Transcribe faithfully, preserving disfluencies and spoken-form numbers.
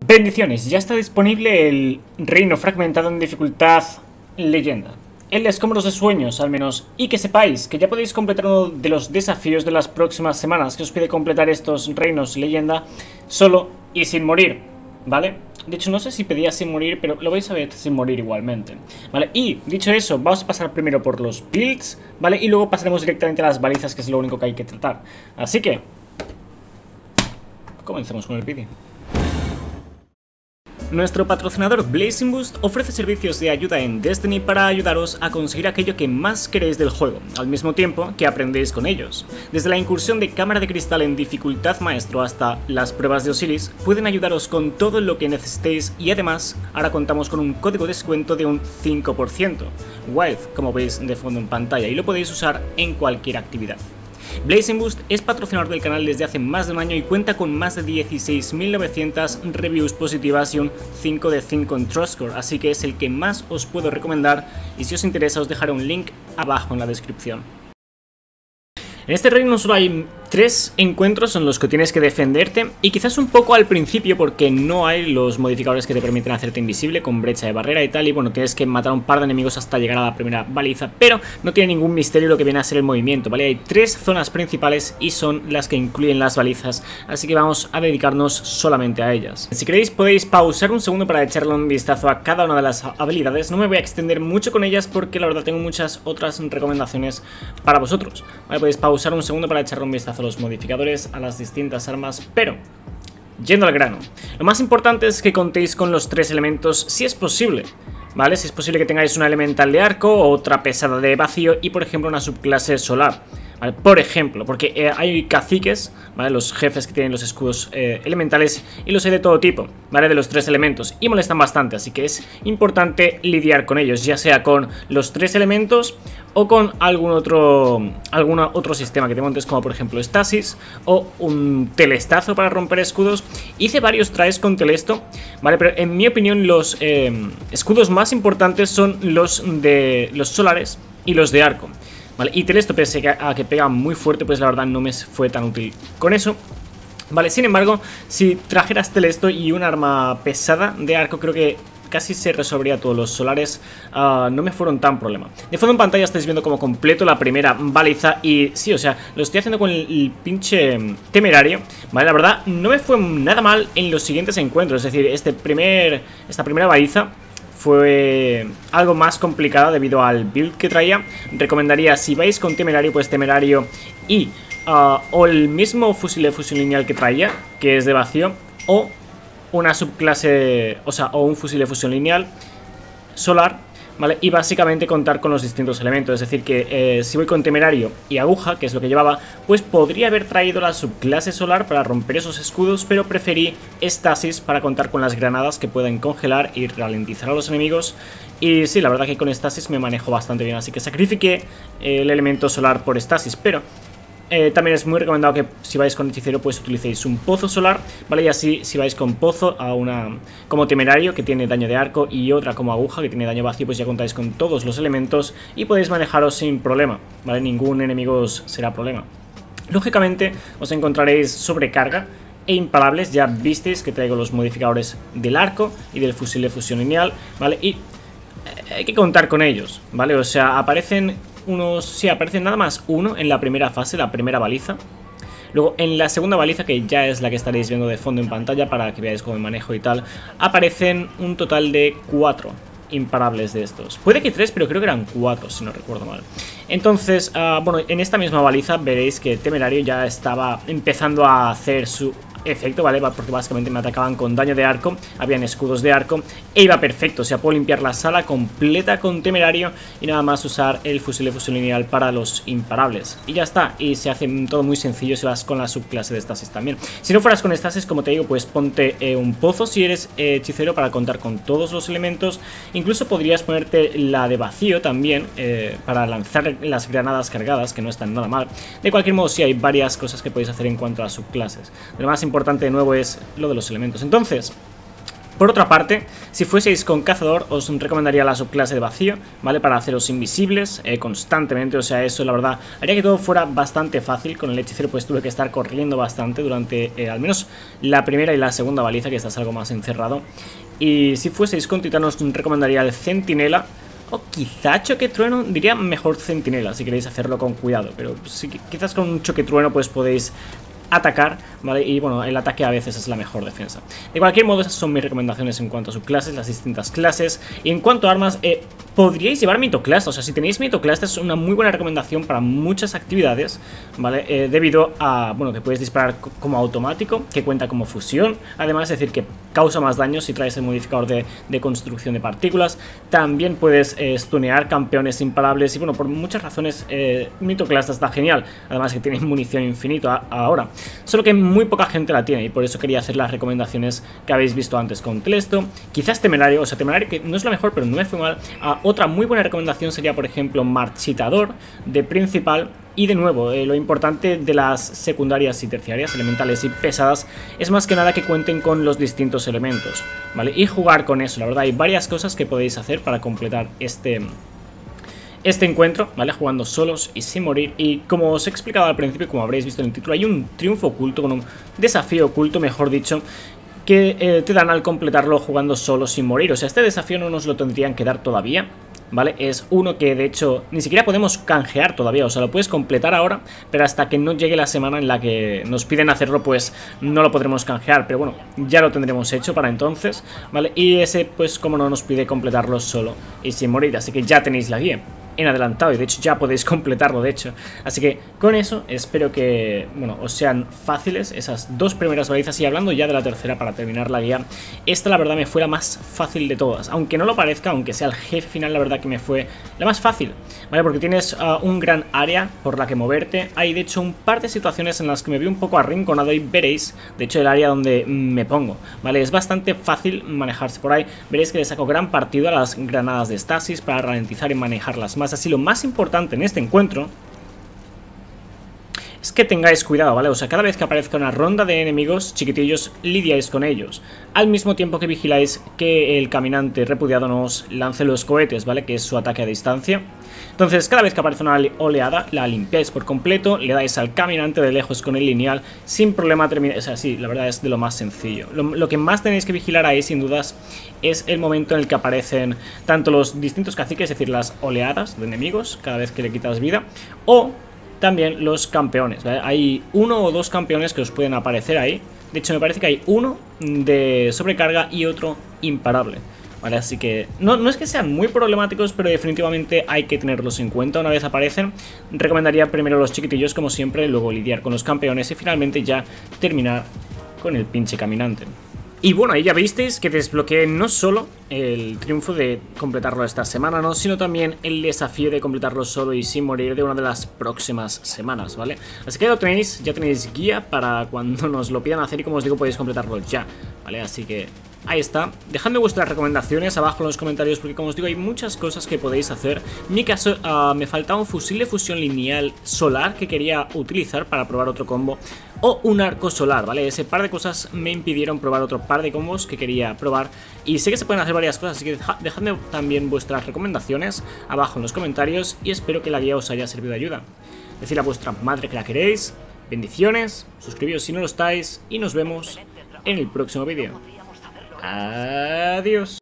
Bendiciones, ya está disponible el Reino Fragmentado en dificultad Leyenda. El Escombros de Sueños, al menos, y que sepáis que ya podéis completar uno de los desafíos de las próximas semanas que os pide completar estos Reinos Leyenda solo y sin morir, ¿vale? De hecho, no sé si pedía sin morir, pero lo vais a ver sin morir igualmente, ¿vale? Y, dicho eso, vamos a pasar primero por los builds, ¿vale? Y luego pasaremos directamente a las balizas, que es lo único que hay que tratar. Así que comencemos con el vídeo. Nuestro patrocinador Blazing Boost ofrece servicios de ayuda en Destiny para ayudaros a conseguir aquello que más queréis del juego, al mismo tiempo que aprendéis con ellos. Desde la incursión de cámara de cristal en dificultad maestro hasta las pruebas de Osiris, pueden ayudaros con todo lo que necesitéis y además ahora contamos con un código de descuento de un cinco por ciento, Wild, como veis de fondo en pantalla, y lo podéis usar en cualquier actividad. Blazing Boost es patrocinador del canal desde hace más de un año y cuenta con más de dieciséis mil novecientas reviews positivas y un cinco de cinco en TrustScore, así que es el que más os puedo recomendar y si os interesa os dejaré un link abajo en la descripción. En este reino solo hay tres encuentros en los que tienes que defenderte y quizás un poco al principio porque no hay los modificadores que te permiten hacerte invisible con brecha de barrera y tal, y bueno, tienes que matar a un par de enemigos hasta llegar a la primera baliza, pero no tiene ningún misterio lo que viene a ser el movimiento, ¿vale? Hay tres zonas principales y son las que incluyen las balizas, así que vamos a dedicarnos solamente a ellas. Si queréis podéis pausar un segundo para echarle un vistazo a cada una de las habilidades. No me voy a extender mucho con ellas porque la verdad tengo muchas otras recomendaciones para vosotros, ¿vale? Podéis pausar un segundo para echarle un vistazo a los modificadores, a las distintas armas, pero yendo al grano, lo más importante es que contéis con los tres elementos si es posible, ¿vale? Si es posible que tengáis una elemental de arco, otra pesada de vacío y por ejemplo una subclase solar, ¿vale? Por ejemplo, porque eh, hay caciques, ¿vale? Los jefes que tienen los escudos eh, elementales y los hay de todo tipo, ¿vale? De los tres elementos y molestan bastante, así que es importante lidiar con ellos, ya sea con los tres elementos o con algún otro, algún otro sistema que te montes, como por ejemplo Stasis o un telestazo para romper escudos. Hice varios tries con telesto, ¿vale? Pero en mi opinión los eh, escudos más importantes son los de los solares y los de arco, ¿vale? Y telesto, pese a que pega muy fuerte, pues la verdad no me fue tan útil con eso, ¿vale? Sin embargo, si trajeras telesto y un arma pesada de arco, creo que casi se resolvería todos los solares, uh, no me fueron tan problema. De fondo en pantalla estáis viendo como completo la primera baliza y sí, o sea, lo estoy haciendo con el, el pinche temerario, ¿vale? La verdad no me fue nada mal en los siguientes encuentros, es decir, este primer, esta primera baliza fue algo más complicada debido al build que traía. Recomendaría, si vais con temerario, pues temerario y uh, o el mismo fusil de fusión lineal que traía, que es de vacío, o una subclase, o sea, o un fusil de fusión lineal solar, ¿vale? Y básicamente contar con los distintos elementos, es decir que eh, si voy con temerario y aguja, que es lo que llevaba, pues podría haber traído la subclase solar para romper esos escudos, pero preferí estasis para contar con las granadas que pueden congelar y ralentizar a los enemigos. Y sí, la verdad que con estasis me manejo bastante bien, así que sacrifiqué el elemento solar por estasis, pero Eh, también es muy recomendado que si vais con hechicero pues utilicéis un pozo solar, ¿vale? Y así si vais con pozo a una como temerario que tiene daño de arco y otra como aguja que tiene daño vacío, pues ya contáis con todos los elementos y podéis manejaros sin problema, ¿vale? Ningún enemigo os será problema. Lógicamente os encontraréis sobrecarga e imparables, ya visteis que traigo los modificadores del arco y del fusil de fusión lineal, ¿vale? Y hay que contar con ellos, ¿vale? O sea, aparecen unos, sí, aparecen nada más uno en la primera fase, la primera baliza. Luego en la segunda baliza, que ya es la que estaréis viendo de fondo en pantalla para que veáis cómo me manejo y tal, aparecen un total de cuatro imparables de estos. Puede que tres, pero creo que eran cuatro, si no recuerdo mal. Entonces, uh, bueno, en esta misma baliza veréis que temerario ya estaba empezando a hacer su efecto, ¿vale? Porque básicamente me atacaban con daño de arco, habían escudos de arco e iba perfecto, o sea, puedo limpiar la sala completa con temerario y nada más usar el fusil de fusión lineal para los imparables y ya está, y se hace todo muy sencillo si vas con la subclase de estasis también. Si no fueras con estasis, como te digo, pues ponte eh, un pozo si eres eh, hechicero para contar con todos los elementos, incluso podrías ponerte la de vacío también eh, para lanzar las granadas cargadas, que no están nada mal. De cualquier modo, sí hay varias cosas que podéis hacer en cuanto a subclases. Lo más importante de nuevo es lo de los elementos. Entonces, Por otra parte, si fueseis con cazador, os recomendaría la subclase de vacío, ¿vale? Para haceros invisibles eh, constantemente, o sea, eso la verdad haría que todo fuera bastante fácil. Con el hechicero pues tuve que estar corriendo bastante durante eh, al menos la primera y la segunda baliza, que estás algo más encerrado. Y si fueseis con titán, os recomendaría el centinela. O quizá choque trueno, diría mejor centinela si queréis hacerlo con cuidado. Pero si, quizás con un choque trueno pues podéis atacar, ¿vale? Y bueno, el ataque a veces es la mejor defensa. De cualquier modo, esas son mis recomendaciones en cuanto a subclases, las distintas clases. Y en cuanto a armas, eh, podríais llevar mitoclast. O sea, si tenéis mitoclast es una muy buena recomendación para muchas actividades, ¿vale? Eh, debido a, bueno, que puedes disparar como automático, que cuenta como fusión. Además, es decir, que causa más daño si traes el modificador de, de construcción de partículas. También puedes eh, stunear campeones imparables. Y bueno, por muchas razones, eh, mitoclast está genial. Además que tienes munición infinita ahora. Solo que muy poca gente la tiene y por eso quería hacer las recomendaciones que habéis visto antes con Telesto. Quizás Temerario, o sea, Temerario que no es la mejor, pero no me fue mal. Uh, otra muy buena recomendación sería, por ejemplo, Marchitador de principal. Y de nuevo, eh, lo importante de las secundarias y terciarias, elementales y pesadas, es más que nada que cuenten con los distintos elementos, ¿vale? Y jugar con eso, la verdad, hay varias cosas que podéis hacer para completar este... Este encuentro, ¿vale? Jugando solos y sin morir. Y como os he explicado al principio, como habréis visto en el título, hay un triunfo oculto, con un desafío oculto, mejor dicho, que eh, te dan al completarlo jugando solo sin morir. O sea, este desafío no nos lo tendrían que dar todavía, ¿vale? Es uno que de hecho ni siquiera podemos canjear todavía. O sea, lo puedes completar ahora, pero hasta que no llegue la semana en la que nos piden hacerlo, pues no lo podremos canjear. Pero bueno, ya lo tendremos hecho para entonces, ¿vale? Y ese, pues como no, nos pide completarlo solo y sin morir. Así que ya tenéis la guía en adelantado y de hecho ya podéis completarlo, de hecho. Así que con eso espero que, bueno, os sean fáciles esas dos primeras balizas. Y hablando ya de la tercera para terminar la guía, esta la verdad me fue la más fácil de todas, aunque no lo parezca, aunque sea el jefe final, la verdad que me fue la más fácil, ¿vale? Porque tienes uh, un gran área por la que moverte. Hay de hecho un par de situaciones en las que me vi un poco arrinconado y veréis, de hecho, el área donde me pongo, ¿vale? Es bastante fácil manejarse por ahí. Veréis que le saco gran partido a las granadas de estasis para ralentizar y manejarlas más. Así, lo más importante en este encuentro es que tengáis cuidado, ¿vale? O sea, cada vez que aparezca una ronda de enemigos chiquitillos, lidiáis con ellos, al mismo tiempo que vigiláis que el caminante repudiado no os lance los cohetes, ¿vale? Que es su ataque a distancia. Entonces, cada vez que aparece una oleada, la limpiáis por completo, le dais al caminante de lejos con el lineal, sin problema termina. O sea, sí, la verdad es de lo más sencillo. Lo, lo que más tenéis que vigilar ahí, sin dudas, es el momento en el que aparecen tanto los distintos caciques, es decir, las oleadas de enemigos, cada vez que le quitas vida, o también los campeones, ¿vale? Hay uno o dos campeones que os pueden aparecer ahí. De hecho, me parece que hay uno de sobrecarga y otro imparable, ¿vale? Así que no, no es que sean muy problemáticos, pero definitivamente hay que tenerlos en cuenta una vez aparecen. Recomendaría primero los chiquitillos, como siempre, luego lidiar con los campeones y finalmente ya terminar con el pinche caminante. Y bueno, ahí ya visteis que desbloqueé no solo el triunfo de completarlo esta semana, ¿no? Sino también el desafío de completarlo solo y sin morir de una de las próximas semanas, ¿vale? Así que ya lo tenéis, ya tenéis guía para cuando nos lo pidan hacer y como os digo podéis completarlo ya, ¿vale? Así que ahí está. Dejadme vuestras recomendaciones abajo en los comentarios porque como os digo hay muchas cosas que podéis hacer. En mi caso uh, me faltaba un fusil de fusión lineal solar que quería utilizar para probar otro combo, o un arco solar, ¿vale? Ese par de cosas me impidieron probar otro par de combos que quería probar. Y sé que se pueden hacer varias cosas, así que dejadme también vuestras recomendaciones abajo en los comentarios y espero que la guía os haya servido de ayuda. Decid a vuestra madre que la queréis, bendiciones, suscribíos si no lo estáis y nos vemos en el próximo vídeo. Adiós.